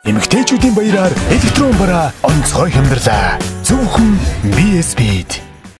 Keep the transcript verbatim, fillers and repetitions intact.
Эмэгтэйчүүдийн баяраар электрон бараа онцгой хямдралаа. Зөвхөн би эс Speed.